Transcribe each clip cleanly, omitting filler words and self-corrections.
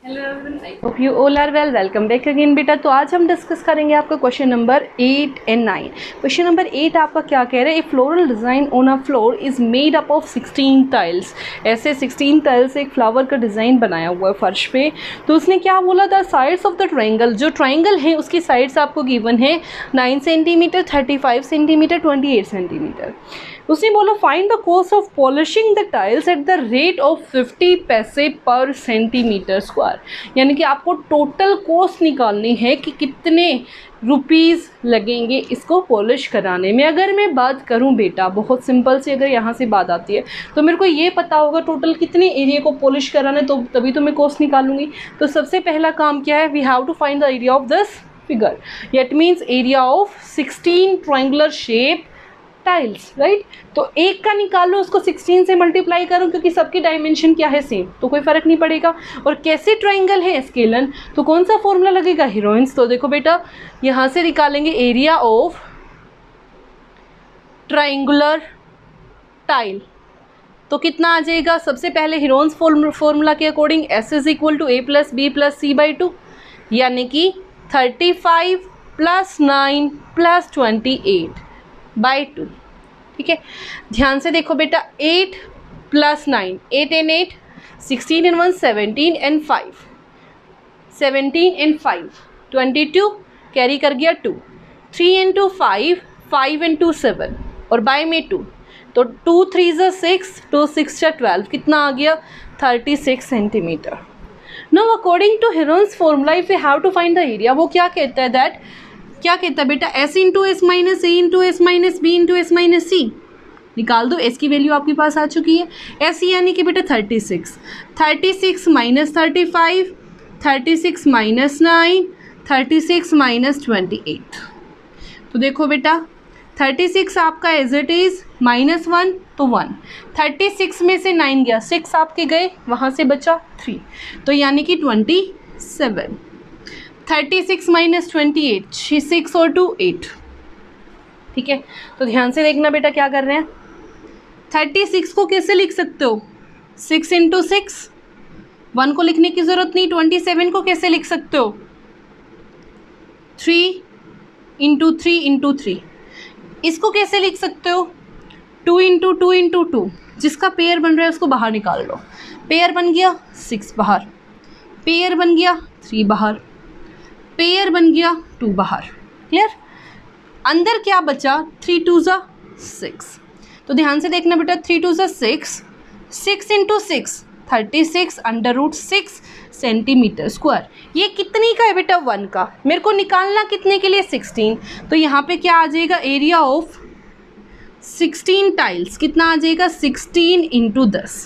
Hope you all are well. Welcome back again बेटा। तो आज हम डिस्कस करेंगे आपका question number 8 and 9। Question number 8 आपका क्या कह रहा है, a floral design on a floor is made up of 16 tiles. ऐसे 16 टाइल्स से एक फ्लावर का डिज़ाइन बनाया हुआ है फर्श पे। तो उसने क्या बोला, the sides of the triangle, जो ट्राइंगल है उसकी साइड्स आपको गिवन है 9 सेंटीमीटर, 35 सेंटीमीटर, 28 सेंटीमीटर। उसने बोला find the cost of polishing the tiles at the rate of 50 पैसे पर सेंटीमीटर स्क्वायर। यानी कि आपको टोटल कॉस्ट निकालनी है कि कितने रुपीज़ लगेंगे इसको पॉलिश कराने में। अगर मैं बात करूं बेटा बहुत सिंपल से, अगर यहाँ से बात आती है तो मेरे को ये पता होगा टोटल कितने एरिया को पॉलिश कराना है, तो तभी तो मैं कॉस्ट निकालूंगी। तो सबसे पहला काम क्या है, we have to find the area of this figure. It means area of 16 triangular shape tiles, right. तो एक का निकालो, उसको 16 से मल्टीप्लाई करो क्योंकि सबकी डायमेंशन क्या है, सेम, तो कोई फर्क नहीं पड़ेगा। और कैसे ट्राइंगल है, स्केलन, तो कौन सा फॉर्मूला लगेगा, हीरोइंस। तो देखो बेटा यहाँ से निकालेंगे एरिया ऑफ ट्राइंगुलर टाइल, तो कितना आ जाएगा। सबसे पहले हीरोइंस फॉर्मूला के according S is equal to A plus B plus C by 2, यानी कि 35 प्लस 9 प्लस 28 बाई 2। ठीक है, ध्यान से देखो बेटा, 8 plus 9, 8 and 8, 16 and 1, 17 and 5, 17 and 5, 22, carry कर गया 2, 3 एंड 2 5, 5 एंड 2 7, और बाय में 2, तो 2 3 ज़ा 6, 2 6 ज़ा 12, कितना आ गया 36 centimetre. Now according to Heron's formula if you have to find the area, वो क्या कहता है, दैट क्या कहता है बेटा, S into S minus A into S minus B into S minus C. निकाल दो, S की वैल्यू आपके पास आ चुकी है। S यानी कि बेटा 36, 36 माइनस 35, 36 माइनस 9, 36 माइनस 28। तो देखो बेटा 36 आपका एज इट इज़ -1 तो 1, 36 में से 9 गया, 6 आपके गए, वहाँ से बचा 3, तो यानी कि 27। 36 माइनस 28, 6 और 2 8। ठीक है, तो ध्यान से देखना बेटा क्या कर रहे हैं। 36 को कैसे लिख सकते हो, 6 इंटू 6, 1 को लिखने की ज़रूरत नहीं। 27 को कैसे लिख सकते हो, 3 इंटू 3 इंटू 3। इसको कैसे लिख सकते हो, 2 इंटू 2 इंटू 2। जिसका पेयर बन रहा है उसको बाहर निकाल लो। पेयर बन गया 6 बाहर, पेयर बन गया 3 बाहर, पेयर बन गया 2 बाहर। क्लियर, अंदर क्या बचा, 3 2 ज़ा 6। तो ध्यान से देखना बेटा, 3 2 ज़ा 6, 6 into 6 36 under root 6 centimetre square. ये कितनी का है बेटा, 1 का। मेरे को निकालना कितने के लिए, 16। तो यहाँ पे क्या आ जाएगा, एरिया ऑफ 16 टाइल्स कितना आ जाएगा, 16 इंटू 10।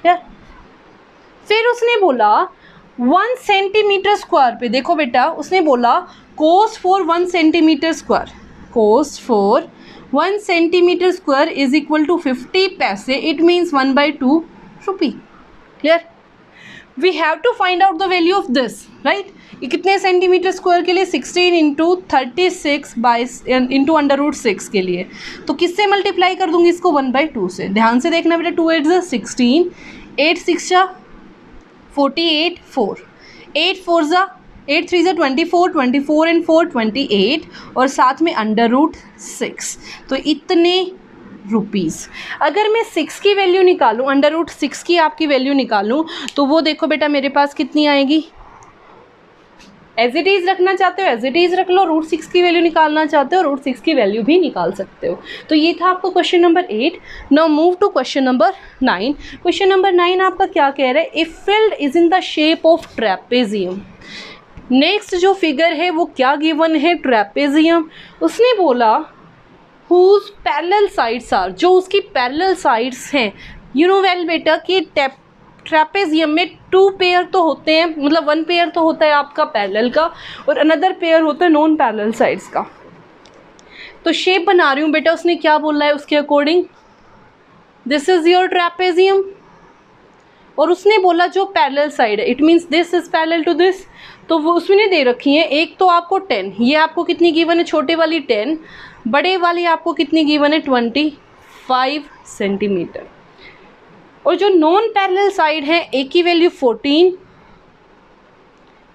फिर उसने बोला 1 सेंटीमीटर स्क्वायर पे, देखो बेटा उसने बोला cost for 1 centimetre square, cost for 1 centimetre square is equal to 50 पैसे। It means 1/2 rupee. Clear, we have to find out the value of this, right. ये कितने सेंटीमीटर स्क्वायर के लिए, 16 into 36 by into under root 6 के लिए। तो किससे multiply कर दूंगी इसको, 1/2 से। ध्यान से देखना बेटा, 2 8 ज़ा 16, 8 6 ज़ा 48, 4, 8 4 ज़ा 8 3 ज़ा 24, 24 एंड 4 28, और साथ में अंडर रूट 6, तो इतने रुपीज़। अगर मैं 6 की वैल्यू निकालूं, अंडर रूट 6 की आपकी वैल्यू निकालूं, तो वो देखो बेटा मेरे पास कितनी आएगी। एज इट इज़ रखना चाहते हो एज इट इज़ रख लो, रूट 6 की वैल्यू निकालना चाहते हो रूट 6 की वैल्यू भी निकाल सकते हो। तो ये था आपको question number 8। Now move to question number 9। Question number 9 आपका क्या कह रहा है, if field is in the shape of trapezium. Next जो फिगर है वो क्या गिवन है, ट्रेपेजियम। उसने बोला हुज पैरेलल साइड्स आर, जो उसकी पैरेलल साइड्स हैं। यू नो वेल बेटा कि ट्रेपेजियम में 2 पेयर तो होते हैं, मतलब 1 पेयर तो होता है आपका पैरेलल का, और अनदर पेयर होता है नॉन पैरेलल साइड्स का। तो शेप बना रही हूँ बेटा, उसने क्या बोला है उसके according, this is your trapezium, और उसने बोला जो पैरेलल साइड है, it means this is parallel to this. तो वो उसने दे रखी है, एक तो आपको 10, ये आपको कितनी गिवन है, छोटे वाली 10, बड़े वाली आपको कितनी गिवन है, 25 सेंटीमीटर। और जो नॉन पैरेलल साइड है, एक की वैल्यू 14,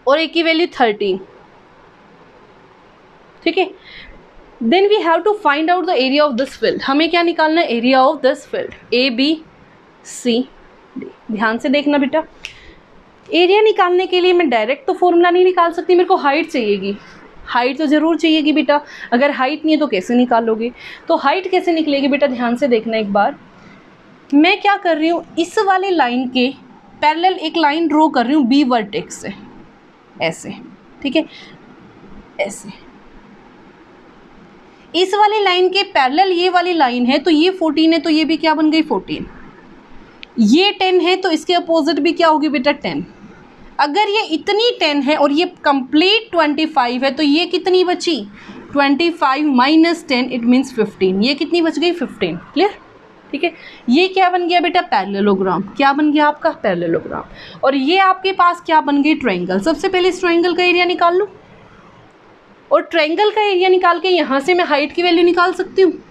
और एक की वैल्यू 13, ठीक है। Then we have to find out the area of this field. हमें क्या निकालना है? Area of this field A B C D. ध्यान से देखना बेटा, एरिया निकालने के लिए मैं डायरेक्ट तो फॉर्मूला नहीं निकाल सकती, मेरे को हाइट चाहिएगी। हाइट तो ज़रूर चाहिएगी बेटा, अगर हाइट नहीं है तो कैसे निकालोगे? तो हाइट कैसे निकलेगी बेटा, ध्यान से देखना एक बार। मैं क्या कर रही हूँ, इस वाले लाइन के पैरेलल एक लाइन ड्रॉ कर रही हूँ बी वर्टेक्स से, ऐसे, ठीक है, ऐसे। इस वाली लाइन के पैरेलल ये वाली लाइन है, तो ये 14 है, तो ये भी क्या बन गई 14। ये 10 है, तो इसके अपोजिट भी क्या होगी बेटा 10। अगर ये इतनी 10 है और ये कंप्लीट 25 है, तो ये कितनी बची 25 माइनस 10, इट मीन्स 15। ये कितनी बच गई 15। क्लियर, ठीक है। ये क्या बन गया बेटा पैरेललोग्राम। क्या बन गया आपका पैरेललोग्राम। और ये आपके पास क्या बन गई ट्रायंगल। सबसे पहले इस ट्रायंगल का एरिया निकाल लूँ, और ट्रायंगल का एरिया निकाल के यहाँ से मैं हाइट की वैल्यू निकाल सकती हूँ।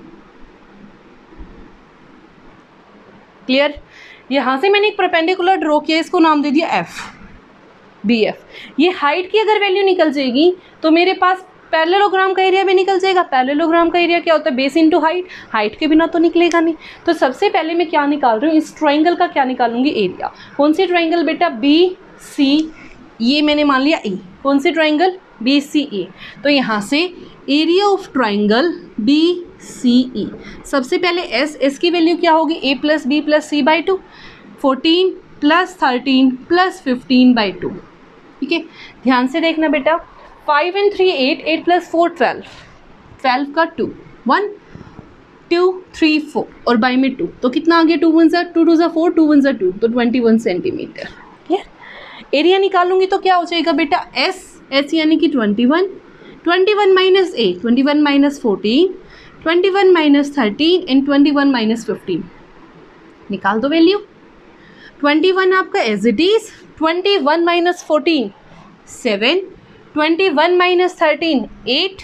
क्लियर, यहाँ से मैंने एक परपेंडिकुलर ड्रॉ किया, इसको नाम दे दिया एफ, बी एफ। ये हाइट की अगर वैल्यू निकल जाएगी तो मेरे पास पैरेललोग्राम का एरिया भी निकल जाएगा। पैरेललोग्राम का एरिया क्या होता है, बेस इंटू हाइट। हाइट के बिना तो निकलेगा नहीं। तो सबसे पहले मैं क्या निकाल रही हूँ, इस ट्रायंगल का क्या निकालूंगी, एरिया। कौन सी ट्रायंगल बेटा, बी सी, ये मैंने मान लिया ए। कौन सी ट्रायंगल, बी सी ए। तो यहाँ से area of triangle B C E, सबसे पहले एस की वैल्यू क्या होगी, A plus B plus C by 2, 14 plus 13 plus 15 by 2, ठीक है। ध्यान से देखना बेटा, 5 and 3 8, 8 प्लस 4 12, 12 का 2 1 2 3 4 और बाई में 2, तो कितना आ गया 2 1 2 2 4 2 1 2, तो 21 सेंटीमीटर। क्लियर। एरिया निकालूंगी तो क्या हो जाएगा बेटा, एस यानी कि 21, 21 minus 8, 21 minus 14, 21 minus 13 and 21 minus 15। निकाल दो वैल्यू। 21 आपका as it is, 21 minus 14 7, 21 minus 13 8,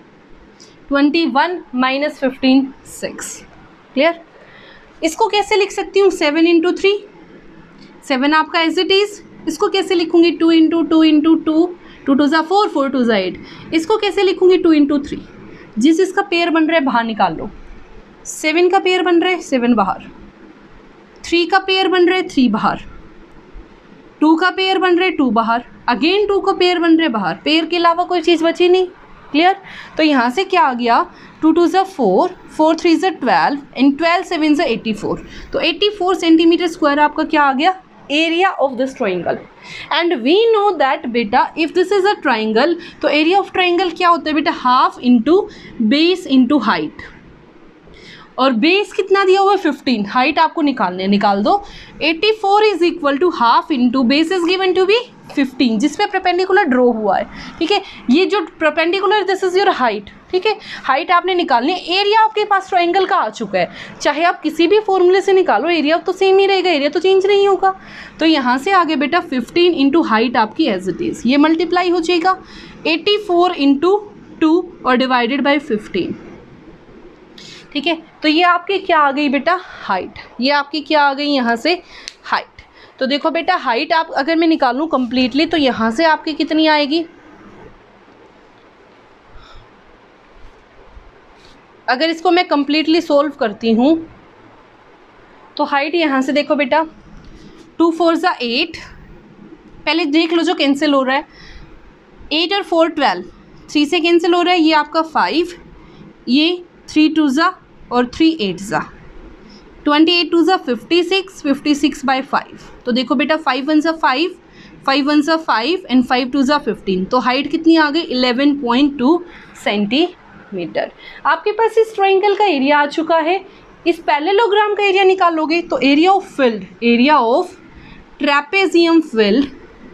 21 minus 15 6। Clear. इसको कैसे लिख सकती हूँ, 7 इंटू 3, 7 आपका एज इट इज। इसको कैसे लिखूंगी, 2 इंटू 2 इंटू 2, 2 2 ज़ा 4, 4 2 ज़ा 8। इसको कैसे लिखूंगी, 2 इंटू 3। जिस इसका पेयर बन रहा है बाहर निकाल लो। 7 का पेयर बन रहा है 7 बाहर, 3 का पेयर बन रहा है 3 बाहर, 2 का पेयर बन रहा है 2 बाहर, अगेन 2 का पेयर बन रहा है बाहर। पेयर के अलावा कोई चीज़ बची नहीं। क्लियर। तो यहाँ से क्या आ गया, 2 2 ज़ा 4, 4 3 ज़ा 12 एंड 12 7 ज़ा 84। तो 84 सेंटीमीटर स्क्वायर आपका क्या आ गया, area of this triangle. And we know that बेटा if this is a triangle, तो एरिया ऑफ ट्राइंगल क्या होता है बेटा, half into base into height. और बेस कितना दिया हुआ है 15, हाइट आपको निकालने, निकाल दो। 84 is equal to half into base is given to be 15, जिसपे परपेंडिकुलर ड्रॉ हुआ है। ठीक है, ये जो perpendicular, this is your height. ठीक है, हाइट आपने निकालनी है। एरिया आपके पास ट्राइंगल का आ चुका है, चाहे आप किसी भी फॉर्मूले से निकालो, एरिया तो सेम ही रहेगा, एरिया तो चेंज नहीं होगा। तो यहाँ से आगे बेटा 15 इंटू हाइट आपकी एज इट इज़, ये मल्टीप्लाई हो जाएगा 84 इंटू 2 और डिवाइडेड बाई 15। ठीक है, तो ये आपकी क्या आ गई बेटा, हाइट। ये आपकी क्या आ गई यहाँ से, हाइट। तो देखो बेटा, हाइट आप अगर मैं निकालूँ कंप्लीटली, तो यहाँ से आपकी कितनी आएगी, अगर इसको मैं कंप्लीटली सोल्व करती हूँ तो हाइट यहाँ से देखो बेटा 2 4 ज़ा 8, पहले देख लो जो कैंसिल हो रहा है, 8 और 4 12, 3 से कैंसिल हो रहा है, ये आपका 5, ये 3 2 ज़ा और 3 8 ज़ा, 28 2 ज़ा 56, 56 बाई 5। तो देखो बेटा 5 1 ज़ा 5, 5 1 ज़ा 5 एंड 5 2 ज़ा 15। तो हाइट कितनी आ गई 11.2 सेंटीमीटर। आपके पास इस ट्रायंगल का एरिया आ चुका है। इस पैरेललोग्राम का एरिया निकालोगे तो area of field, area of trapezium field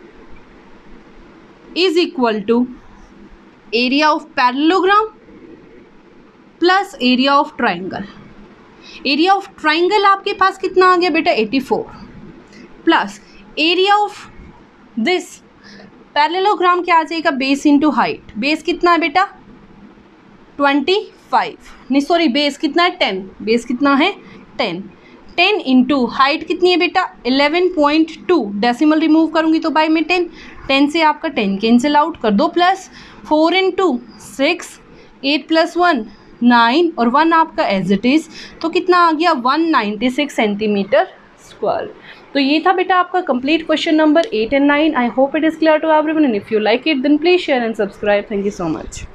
is equal to area of parallelogram plus area of triangle. Area of triangle आपके पास कितना आ गया बेटा 84, प्लस एरिया ऑफ दिस पैरेललोग्राम क्या आ जाएगा, बेस इंटू हाइट। बेस कितना है बेटा 25, नहीं सॉरी, बेस कितना है 10, बेस कितना है 10, 10 इंटू हाइट कितनी है बेटा 11.2, डेसिमल रिमूव करूंगी तो बाई में 10, 10 से आपका 10 कैंसिल आउट कर दो, प्लस 4 इंटू 6, 8 प्लस 1 9 और 1 आपका एज इट इज़, तो कितना आ गया 196 सेंटीमीटर स्क्वायर। तो ये था बेटा आपका complete question number 8 and 9। I hope it is clear to everyone and if you like it then please share and subscribe. Thank you so much.